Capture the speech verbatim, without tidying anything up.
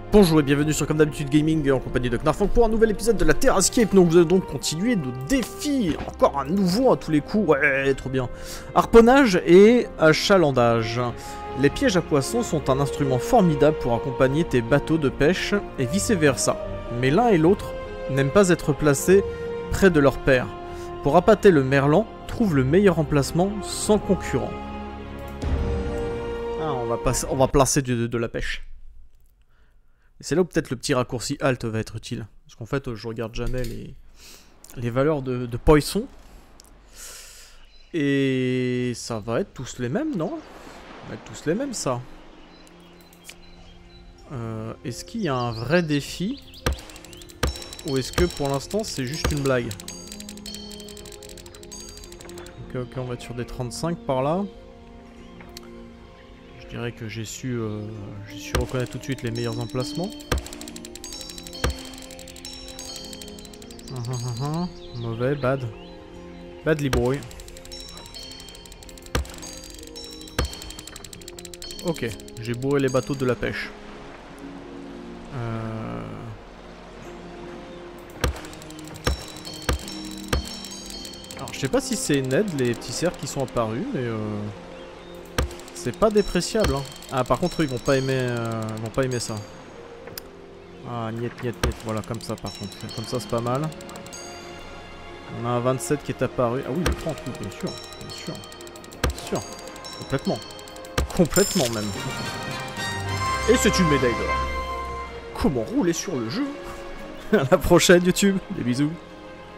Bonjour et bienvenue sur Comme d'habitude Gaming en compagnie de Knarfunk pour un nouvel épisode de la Terrascape. Donc vous allez donc continuer nos défis, encore un nouveau à tous les coups, ouais trop bien. Harponnage et achalandage. Les pièges à poissons sont un instrument formidable pour accompagner tes bateaux de pêche et vice versa. Mais l'un et l'autre n'aiment pas être placés près de leur père. Pour appâter le merlan, trouve le meilleur emplacement sans concurrent. Ah, on va, passer, on va placer de, de la pêche. C'est là où peut-être le petit raccourci Alt va être utile. Parce qu'en fait, je regarde jamais les, les valeurs de, de poisson. Et ça va être tous les mêmes, non? Ça va être tous les mêmes, ça. Euh, est-ce qu'il y a un vrai défi? Ou est-ce que pour l'instant, c'est juste une blague? Ok, ok, on va être sur des trente-cinq par là. Je dirais que j'ai su, euh, j'ai su reconnaître tout de suite les meilleurs emplacements. Uh -huh, uh -huh. Mauvais, bad. Badly boy. Ok, j'ai bourré les bateaux de la pêche. Euh... Alors je sais pas si c'est une aide les petits cerfs qui sont apparus, mais euh... c'est pas dépréciable, hein. Ah par contre eux, ils vont pas aimer euh, ils vont pas aimer ça. Ah niet niet niet, voilà comme ça par contre. Comme ça c'est pas mal. On a un vingt-sept qui est apparu. Ah oui le trente, oui, bien sûr, bien sûr. Bien sûr. Complètement. Complètement même. Et c'est une médaille d'or. Comment rouler sur le jeu? À la prochaine YouTube, des bisous.